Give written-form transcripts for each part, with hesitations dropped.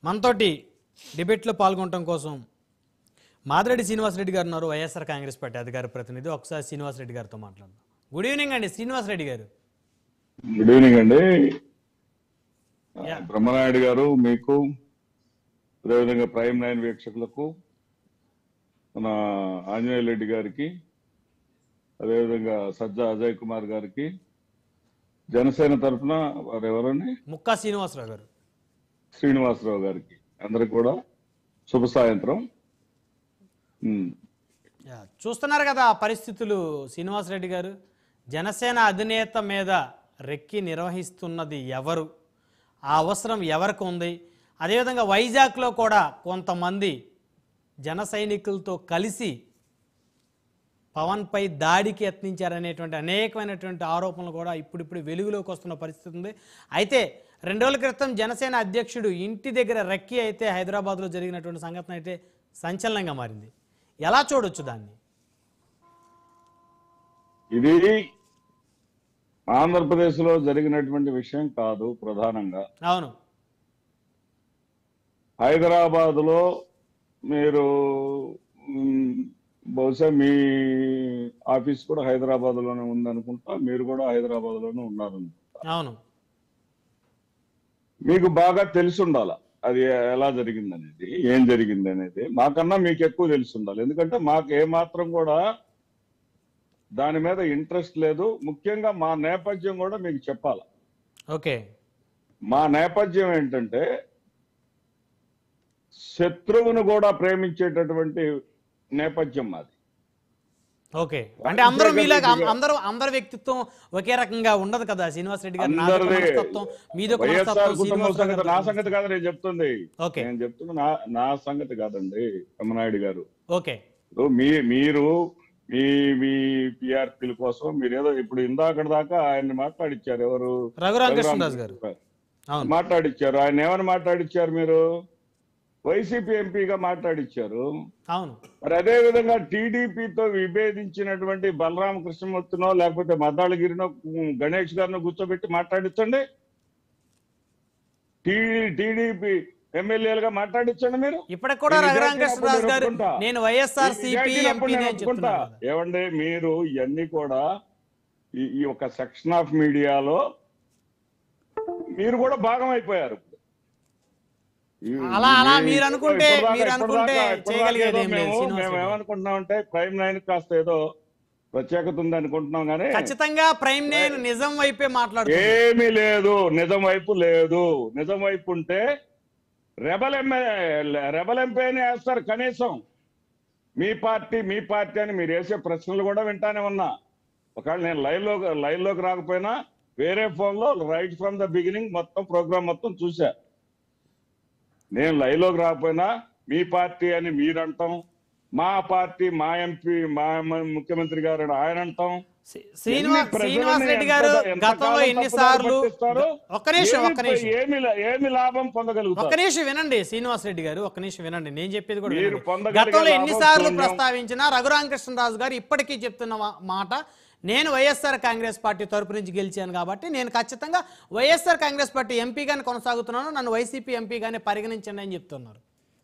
మనతోటి డిబేట్లో పాల్గొనడం కోసం మాదిరెడ్డి శ్రీనివాసరెడ్డి గారు ఉన్నారు, వైఎస్ఆర్ కాంగ్రెస్ పార్టీ అధికార ప్రతినిధి. ఒకసారి శ్రీనివాసరెడ్డి గారితో మాట్లాడదాం. గుడ్ ఈవినింగ్ అండి శ్రీనివాసరెడ్డి గారు. గుడ్ ఈవినింగ్ అండి. బ్రహ్మనాయుడు గారు, మీకు అదేవిధంగా ప్రైమ్ 9 వీక్షకులకు, మన ఆంజనేయ రెడ్డి గారికి, అదేవిధంగా సజ్జా అజయ్ కుమార్ గారికి, జనసేన తరఫున వారు ఎవరండి ముక్కా శ్రీనివాసరావు గారు, శ్రీనివాసరావు గారికి అందరికి కూడా శుభ సాయంత్రం. చూస్తున్నారు కదా ఆ పరిస్థితులు. శ్రీనివాసరెడ్డి గారు, జనసేన అధినేత మీద రెక్కి నిర్వహిస్తున్నది ఎవరు, ఆ అవసరం ఎవరికి ఉంది? అదేవిధంగా వైజాగ్లో కూడా కొంతమంది జన సైనికులతో కలిసి పవన్పై దాడికి యత్నించారనేటువంటి అనేకమైనటువంటి ఆరోపణలు కూడా ఇప్పుడిప్పుడు వెలుగులోకి వస్తున్న పరిస్థితి ఉంది. అయితే 2 రోజుల క్రితం జనసేన అధ్యక్షుడు ఇంటి దగ్గర రెక్కి అయితే హైదరాబాద్లో జరిగినటువంటి సంఘటన అయితే సంచలనంగా మారింది. ఎలా చూడొచ్చు దాన్ని? ఇది ఆంధ్రప్రదేశ్ లో జరిగినటువంటి విషయం కాదు. ప్రధానంగా అవును, హైదరాబాద్ లో మీరు బహుశా మీ ఆఫీస్ కూడా హైదరాబాద్ లోనే ఉందనుకుంటా, మీరు కూడా హైదరాబాద్ లోనే ఉన్నారనుకుంటా. అవును, మీకు బాగా తెలిసి ఉండాలి అది ఎలా జరిగిందనేది, ఏం జరిగింది అనేది. మాకన్నా మీకు ఎక్కువ తెలిసి ఉండాలి. ఎందుకంటే మాకు ఏమాత్రం కూడా దాని మీద ఇంట్రెస్ట్ లేదు. ముఖ్యంగా మా నేపథ్యం కూడా మీకు చెప్పాలి. ఓకే, మా నేపథ్యం ఏంటంటే శత్రువును కూడా ప్రేమించేటటువంటి నేపథ్యం మాది. ఓకే, అంటే అందరూ మీలాగా అందరి వ్యక్తిత్వం ఒకే రకంగా ఉండదు కదా శ్రీనివాసరెడ్డి గారు. వైఎస్ఆర్ కుటుంబం సంగతి నా సంగతి కాదు నేను చెప్తుంది. నేను చెప్తున్నా నా సంగతి కాదండి బ్రహ్మనాయుడు గారు. ఓకే, మీరు మీ పిఆర్పీల కోసం మీరేదో ఇప్పుడు ఇందాక దాకా ఆయన మాట్లాడిచ్చారు. ఎవరు? రఘురామకృష్ణరాజు గారు మాట్లాడిచ్చారు. ఆయన ఏమని మాట్లాడిచ్చారు? మీరు వైసీపీ ఎంపీగా మాట్లాడిచ్చారు. అవును, మరి అదే విధంగా టీడీపీతో విభేదించినటువంటి బలరామ కృష్ణమూర్తినో లేకపోతే మద్దాళగిరినో గణేష్ గారినో కూర్చోబెట్టి మాట్లాడించండి. టీడీపీ ఎమ్మెల్యేలుగా మాట్లాడించండి. మీరు ఇప్పటికి కూడా రఘురామకృష్ణరాజు గారు నేను వైఎస్ఆర్ సిపి ఎంపీ అనుకుంటా. ఏమండి మీరు ఇవన్నీ కూడా ఈ ఒక సెక్షన్ ఆఫ్ మీడియాలో మీరు కూడా భాగం అయిపోయారు. మీరు అనుకుంటే మేము ఏమనుకుంటున్నామంటే ప్రైమ్ 9 కాస్త ఏదో ప్రత్యేకత ఉంది అనుకుంటున్నాం, కానీ ఖచ్చితంగా ప్రైమ్ 9 నిజం వైపే మాట్లాడుతుంది. ఏమీ లేదు, నిజం వైపు లేదు. నిజం వైపు ఉంటే రెబల్ ఎంపీని వేస్తారు కనీసం. మీ పార్టీ అని మీరు వేసే ప్రశ్నలు కూడా వింటానే ఉన్నా. ఒకవేళ నేను లైవ్ లోకి రాకపోయినా వేరే ఫోన్ లో రైట్ ఫ్రమ్ ద బిగినింగ్ మొత్తం ప్రోగ్రామ్ మొత్తం చూసా. నేను లైవ్ లోకి రాకపోయినా మీ పార్టీ అని మీరంటాం, మా పార్టీ మా ఎంపీ మా ముఖ్యమంత్రి గారు ఆయన అంటాం. శ్రీనివాసరెడ్డి గారు గతంలో ఎన్నిసార్లు ఏమి లాభం పొందగలుగుతారు? ఒక్క నిమిషం వినండి శ్రీనివాసరెడ్డి గారు, ఒక్క నిమిషం వినండి. నేను చెప్పేది కూడా గతంలో ఎన్నిసార్లు ప్రస్తావించినా రఘురామకృష్ణరాజు గారు ఇప్పటికీ చెప్తున్న మాట, నేను వైఎస్ఆర్ కాంగ్రెస్ పార్టీ తరపు నుంచి గెలిచాను కాబట్టి నేను ఖచ్చితంగా వైఎస్ఆర్ కాంగ్రెస్ పార్టీ ఎంపీగానే కొనసాగుతున్నాను, నన్ను వైసీపీ ఎంపీగానే పరిగణించండి అని చెప్తున్నారు.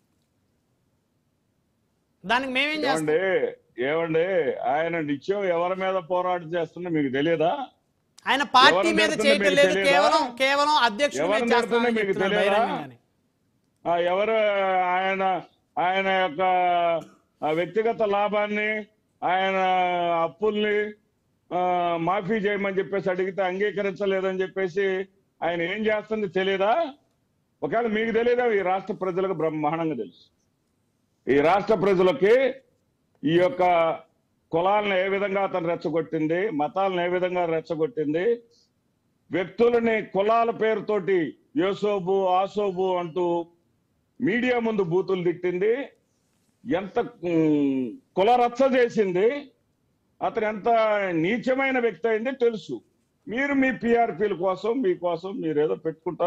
దానికి మేమేం చేస్తాం? ఏమండి ఆయన నిత్యం ఎవరి మీద పోరాటం చేస్తున్నా మీకు తెలియదా? ఆయన పార్టీ మీద చేయటం లేదు, కేవలం అధ్యక్షుడు మీకు తెలియదా? ఎవరు ఆయన యొక్క వ్యక్తిగత లాభాన్ని, ఆయన అప్పుల్ని మాఫీ చేయమని చెప్పేసి అడిగితే అంగీకరించలేదని చెప్పేసి ఆయన ఏం చేస్తుంది తెలియదా? ఒకవేళ మీకు తెలియదా? ఈ రాష్ట్ర ప్రజలకు బ్రహ్మాండంగా తెలుసు. ఈ రాష్ట్ర ప్రజలకి ఈ యొక్క కులాలను ఏ విధంగా అతను రెచ్చగొట్టింది, మతాలను ఏ విధంగా రెచ్చగొట్టింది, వ్యక్తులని కులాల పేరుతోటి యోసోబు ఆసోబు అంటూ మీడియా ముందు బూతులు తిట్టింది, ఎంత కుల రచ్చ చేసింది, అతను ఎంత నీచమైన వ్యక్తి అయింది తెలుసు. మీరు మీ పిఆర్పీల కోసం మీకోసం మీరేదో పెట్టుకుంటారు.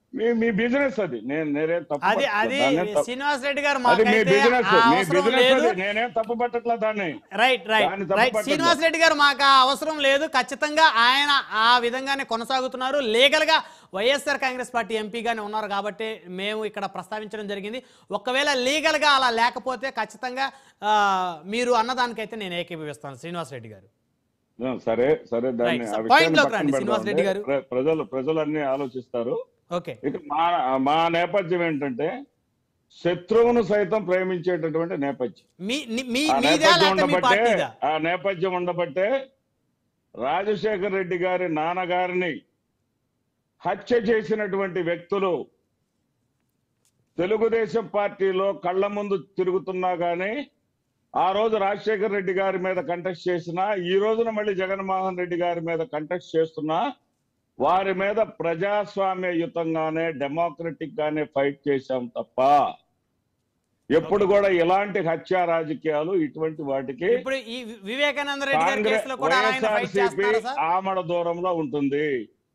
మీ బిజినెస్ అది. నేనేం తప్పు అది పట్టట్లేదు. దాన్నేం తప్పు- శ్రీనివాస్ రెడ్డి గారు అది మీ మాకైతే బిజినెస్, ఆ మీ అవసరం బిజినెస్ లేదు. అది. నేనేం తప్పు పట్టట్లేదు దాన్ని. రైట్ రైట్ దాన్ని తప్పు రైట్ పట్టట్లేదు. శ్రీనివాస్ రెడ్డి గారు మాకు ఆ అవసరం లేదు. ఖచ్చితంగా ఆయన ఆ విధంగానే కొనసాగుతున్నారు. లీగల్ గా వైఎస్ఆర్ కాంగ్రెస్ పార్టీ ఎంపీగానే ఉన్నారు కాబట్టి మేము ఇక్కడ ప్రస్తావించడం జరిగింది. ఒకవేళ లీగల్ గా అలా లేకపోతే ఖచ్చితంగా మీరు అన్నదానికైతే నేను ఏకీభవిస్తాను శ్రీనివాస్ రెడ్డి గారు. సరే సరే, దాన్ని Right, ఆ sir. విషయాన్ని Point లోకి పక్కన రండి, శ్రీనివాస్ రెడ్డి గారు. పెడదాం. ప్రజలు అన్ని ఆలోచిస్తారు. ఓకే, ఇక మా నేపథ్యం ఏంటంటే శత్రువును సైతం ప్రేమించేటటువంటి నేపథ్యం. ఆ నేపథ్యం ఉండబట్టే రాజశేఖర రెడ్డి గారి నాన్నగారిని హత్య చేసినటువంటి వ్యక్తులు తెలుగుదేశం పార్టీలో కళ్ళ ముందు తిరుగుతున్నా గానీ ఆ రోజు రాజశేఖర రెడ్డి గారి మీద కంటెస్ట్ చేసినా, ఈ రోజున మళ్ళీ జగన్మోహన్ రెడ్డి గారి మీద కంటెస్ట్ చేస్తున్నా, వారి మీద ప్రజాస్వామ్యయుతంగానే డెమోక్రటిక్ గానే ఫైట్ చేశాం తప్ప ఎప్పుడు కూడా ఇలాంటి హత్యా రాజకీయాలు ఇటువంటి వాటికి ఇప్పుడు ఈ వివేకానంద రెడ్డి గారి కేసులో కూడా ఆయన ఫైట్ వైఎస్ఆర్సీపీ చేస్తారా సార్? ఆమడ దూరంలో ఉంటుంది.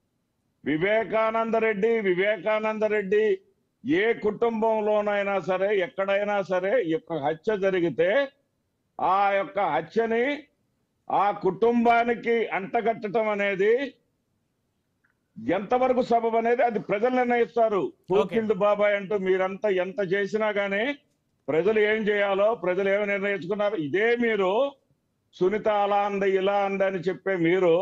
వివేకానంద రెడ్డి ఏ కుటుంబంలోనైనా సరే, ఎక్కడైనా సరే హత్య జరిగితే ఆ యొక్క హత్యని ఆ కుటుంబానికి అంటగట్టడం అనేది ఎంతవరకు సబబు అనేది అది ప్రజలు నిర్ణయిస్తారు. పూకిల్డ్ బాబాయ్ అంటూ మీరంతా ఎంత చేసినా గానీ ప్రజలు ఏం చేయాలో ప్రజలు ఏమి నిర్ణయించుకున్నారు. ఇదే మీరు సునీత అలా అంద ఇలా అంద అని చెప్పే మీరు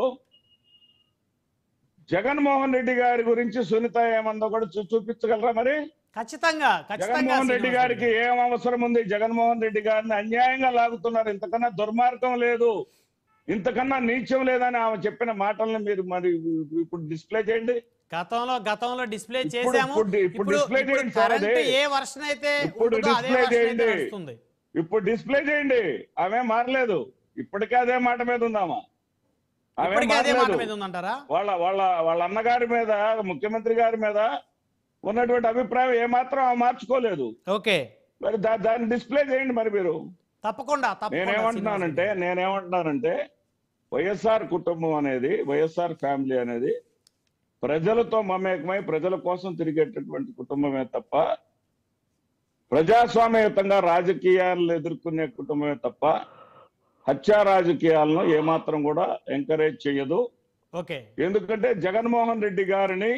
జగన్మోహన్ రెడ్డి గారి గురించి సునీత ఏమందో కూడా చూపించగలరా? మరి ఖచ్చితంగా జగన్మోహన్ రెడ్డి గారికి ఏం అవసరం ఉంది? జగన్మోహన్ రెడ్డి గారిని అన్యాయంగా లాగుతున్నారు. ఇంతకన్నా దుర్మార్గం లేదు, ఇంతకన్నా నీచం లేదని ఆమె చెప్పిన మాటలను మీరు మరి ఇప్పుడు డిస్ప్లే చేయండి. గతంలో డిస్ప్లే చేశాము. ఇప్పుడు డిస్ప్లే చేయండి సార్. అదే ఏ వర్షన్ అయితే ఇప్పుడు డిస్ప్లే చేయండి. ఇప్పుడు డిస్ప్లే చేయండి. ఆమె మారలేదు. ఇప్పటికే అదే మాట మీద ఉందామా? వాళ్ళ అన్నగారి మీద, ముఖ్యమంత్రి గారి మీద ఉన్నటువంటి అభిప్రాయం ఏమాత్రం మార్చుకోలేదు. ఓకే, మరి దాన్ని డిస్ప్లే చేయండి. మరి మీరు తప్పకుండా. నేనేమంటున్నానంటే వైఎస్ఆర్ కుటుంబం అనేది, వైఎస్ఆర్ ఫ్యామిలీ అనేది ప్రజలతో మమేకమై ప్రజల కోసం తిరిగేటటువంటి కుటుంబమే తప్ప ప్రజాస్వామ్యయుతంగా రాజకీయాలను ఎదుర్కొనే కుటుంబమే తప్ప హత్యా రాజకీయాలను ఏమాత్రం కూడా ఎంకరేజ్ చేయదు. ఎందుకంటే జగన్మోహన్ రెడ్డి గారిని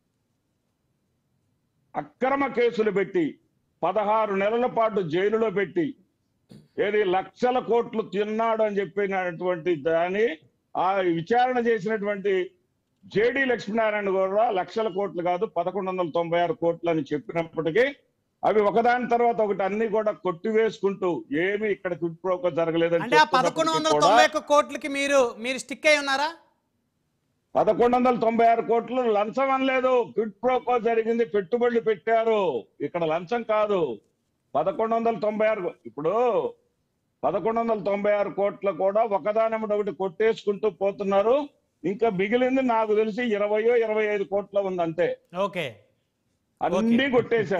అక్రమ కేసులు పెట్టి 16 నెలల పాటు జైలులో పెట్టి లక్షల కోట్లు తిన్నాడు అని చెప్పినటువంటి దాన్ని ఆ విచారణ చేసినటువంటి జేడి లక్ష్మీనారాయణ కూడా లక్షల కోట్లు కాదు 1196 కోట్లు అని చెప్పినప్పటికీ అవి ఒకదాని తర్వాత ఒకటి అన్ని కూడా కొట్టివేసుకుంటూ ఏమి ఇక్కడ క్విడ్ ప్రోకో జరగలేదని 1191 కోట్లకి మీరు స్టిక్ అయి ఉన్నారా? 1196 కోట్లు లంచం అనలేదు, క్విడ్ ప్రోకో జరిగింది, పెట్టుబడులు పెట్టారు. ఇక్కడ లంచం కాదు. 1196 ఇప్పుడు 1196 కోట్ల కూడా ఒకదానముడు ఒకటి కొట్టేసుకుంటూ పోతున్నారు. ఇంకా మిగిలింది నాకు తెలిసి 20-25 కోట్ల ఉంది అంతే. ఓకే, అన్ని కొట్టేశారు.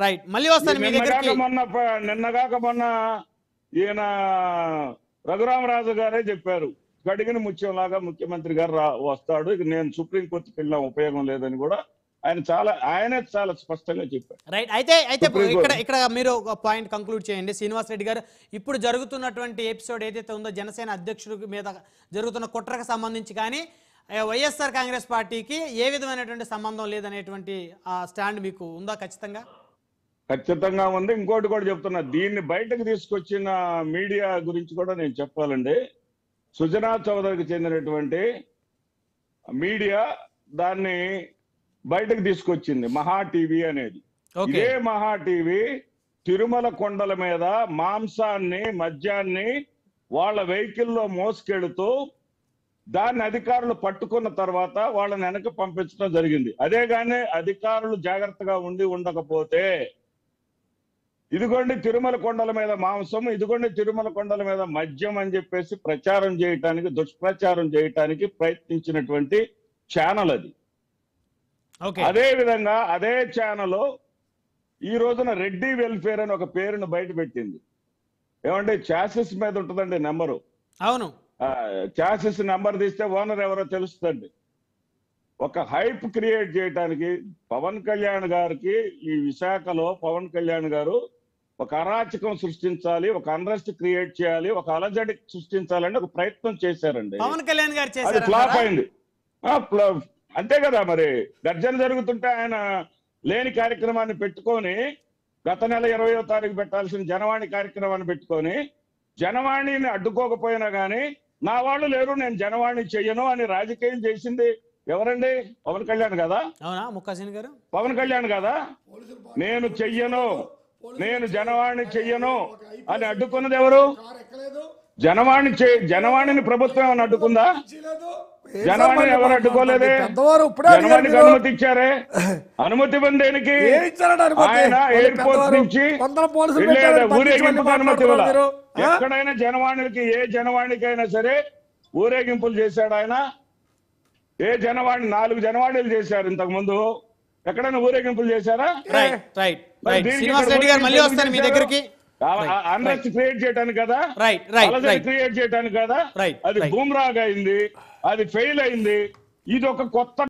నిన్నగాక మొన్న ఈయన రఘురామరాజు గారే చెప్పారు, గడిగిన ముత్యంలాగా ముఖ్యమంత్రి గారు వస్తాడు, ఇక నేను సుప్రీంకోర్టుకి వెళ్ళిన ఉపయోగం లేదని కూడా ఆయనే చాలా స్పష్టంగా చెప్పారు. రైట్. అయితే ఇక్కడ మీరు ఒక పాయింట్ కంక్లూడ్ చేయండి శ్రీనివాస్ రెడ్డి గారు. ఇప్పుడు జరుగుతున్నటువంటి ఎపిసోడ్ ఏదైతే ఉందో జనసేన అధ్యక్షుడి మీద జరుగుతున్న కుట్రకు సంబంధించి కానీ వైఎస్ఆర్ కాంగ్రెస్ పార్టీకి ఏ విధమైనటువంటి సంబంధం లేదనేటువంటి స్టాండ్ మీకు ఉందా? ఖచ్చితంగా ఉంది. ఇంకోటి కూడా చెప్తున్నా, దీన్ని బయటకు తీసుకొచ్చిన మీడియా గురించి కూడా నేను చెప్పాలండి. సుజనా చౌదరికి చెందినటువంటి మీడియా దాన్ని బయటకు తీసుకొచ్చింది, మహా టీవీ అనేది. ఇదే మహా టీవీ తిరుమల కొండల మీద మాంసాన్ని, మద్యాన్ని వాళ్ళ వెహికల్లో మోసుకెడుతూ దాన్ని అధికారులు పట్టుకున్న తర్వాత వాళ్ళని వెనక్కి పంపించడం జరిగింది. అదే కానీ అధికారులు జాగ్రత్తగా ఉండకపోతే ఇదిగోండి తిరుమల కొండల మీద మాంసం, ఇదిగోండి తిరుమల కొండల మీద మద్యం అని చెప్పేసి ప్రచారం చేయటానికి, దుష్ప్రచారం చేయటానికి ప్రయత్నించినటువంటి ఛానల్ అది. అదే విధంగా అదే ఛానల్ ఈ రోజున రెడ్డి వెల్ఫేర్ అని ఒక పేరును బయట పెట్టింది. ఏమంటే చాసిస్ మీద ఉంటుందండి నెంబరు. అవును, చాసిస్ నెంబర్ తీస్తే ఓనర్ ఎవరో తెలుస్తుందండి. ఒక హైప్ క్రియేట్ చేయడానికి పవన్ కళ్యాణ్ గారికి ఈ విశాఖలో పవన్ కళ్యాణ్ గారు ఒక అరాచకం సృష్టించాలి, ఒక అన్రెస్ట్ క్రియేట్ చేయాలి, ఒక అలజడి సృష్టించాలని ఒక ప్రయత్నం చేశారండి. పవన్ కళ్యాణ్ గారు అది చేశారు ఫ్లాప్ అయింది. అంతే కదా, మరి గర్జన జరుగుతుంటే ఆయన లేని కార్యక్రమాన్ని పెట్టుకొని గత నెల 20వ తారీఖు పెట్టాల్సిన జనవాణి కార్యక్రమాన్ని పెట్టుకొని జనవాణిని అడ్డుకోకపోయినా గానీ నా వాళ్ళు లేరు నేను జనవాణి చెయ్యను అని రాజకీయం చేసింది ఎవరండి? పవన్ కళ్యాణ్ కదా. అవునా ముక్కాసీన్ గారు? పవన్ కళ్యాణ్ కదా. నేను చెయ్యను, నేను జనవాణి చెయ్యను అని అడ్డుకున్నది ఎవరు? జనవాణిని ప్రభుత్వం ఏమైనా అడ్డుకుందా? జనవాణిని ఎవరు అడ్డుకోలేదే. జనవాణికి అనుమతి ఇచ్చారే. అనుమతి పొందేనికి ఆయన ఎయిర్పోర్ట్ నుంచి ఊరేగింపుకు అనుమతి ఇవ్వాలి. ఎక్కడైనా జనవాణికి, ఏ జనవాణికైనా సరే ఊరేగింపులు చేశాడు ఆయన. ఏ జనవాణి 4 జనవాణిలు చేశారు ఇంతకు ముందు. ఎక్కడైనా ఊరేగింపులు చేశారా? శ్రీనివాస్ రెడ్డి గారు మళ్ళీ వస్తారు మీ దగ్గరికి. అన్రెస్ట్ క్రియేట్ చేయడానికి కదా, క్రియేట్ చేయడానికి కదా. అది బూమ్రాగ్ అయింది, అది ఫెయిల్ అయింది. ఇది ఒక కొత్త